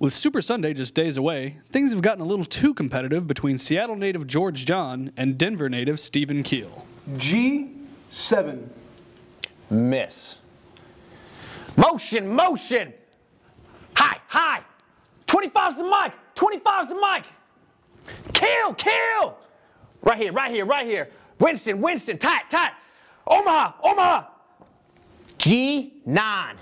With Super Sunday just days away, things have gotten a little too competitive between Seattle native George John and Denver native Stephen Keel. G7. Miss. Motion, motion. High, high. 25's the mic. 25's the mic. Kill, kill. Right here, right here, right here. Winston, Winston, tight, tight. Omaha, Omaha. G9.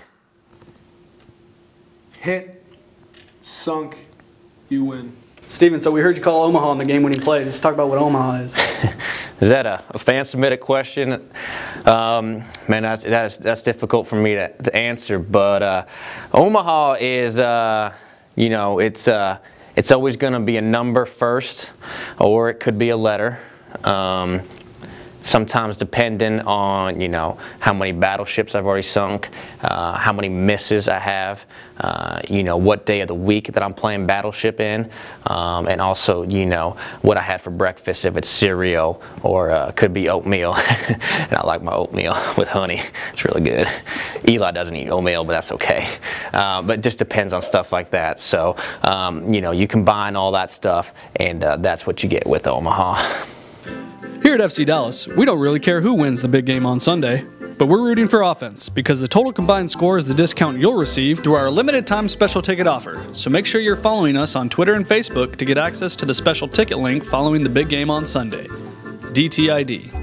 Hit. Sunk. You win. Steven, so we heard you call Omaha in the game when he played. Let's talk about what Omaha is. Is that a fan-submitted question? Man, that's difficult for me to answer, but Omaha is, you know, it's always going to be a number first, or it could be a letter. Sometimes depending on, you know, how many battleships I've already sunk, how many misses I have, you know, what day of the week that I'm playing Battleship in, and also, you know, what I had for breakfast, if it's cereal or could be oatmeal. And I like my oatmeal with honey. It's really good. Eli doesn't eat oatmeal, but that's okay. But it just depends on stuff like that. So, you know, you combine all that stuff, and that's what you get with Omaha. Here at FC Dallas, we don't really care who wins the big game on Sunday, but we're rooting for offense because the total combined score is the discount you'll receive through our limited time special ticket offer. So make sure you're following us on Twitter and Facebook to get access to the special ticket link following the big game on Sunday. DTID.